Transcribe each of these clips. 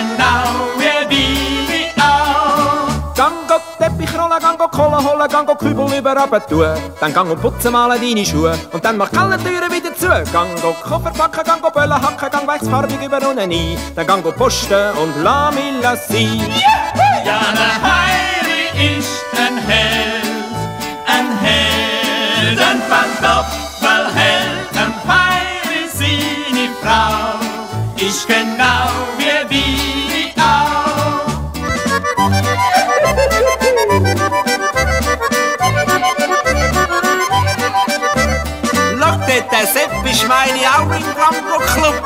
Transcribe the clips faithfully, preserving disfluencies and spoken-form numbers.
genau wie wie auch. Gang go Teppich rollen, gang go Kohle holen, gang go Kübel überall tun. Dann gang und putzen malen deine Schuhe und dann mach alle Türen wieder zu. Gang go Koffer packen, gang go Böllen hacken, gang weichs farbig über unten ein. Dann gang go posten und la mich lass sein. Ja, der Heiri ist ein Held, ein Held, ein Pantoffelheld. Ein Heiri, seine Frau, ist genau wie wie auch. Schau dort, der Sepp ist meine auch im Rambo Club.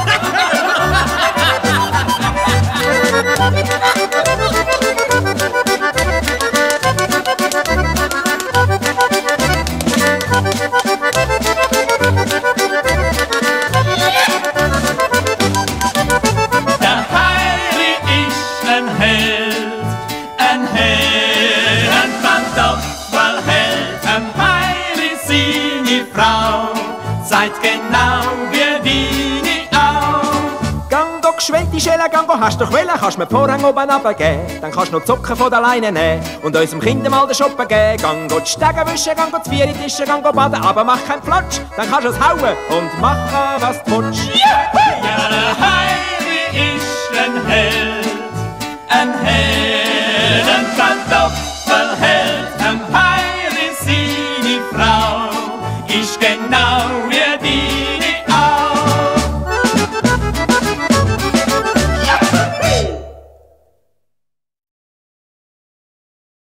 Der Heiri ist ein Held, ein Held, ein Pantoffelheld. Ein Heiri, seine Frau, seid genau wie wie auch. Gang go geschwellte Schelle, gang go hast doch Welle, kannst mir die Vorhänge oben runtergeben. Dann kannst du noch die Socken von der Leine nehmen und unserem Kind mal den Shoppen geben. Gang go die Stege wischen, gang go die Vieri tischen, gang go baden, aber mach keinen Platsch. Dann kannst du es hauen und machen, was du willst. Ja, der Heiri ist ein Held, ein Held.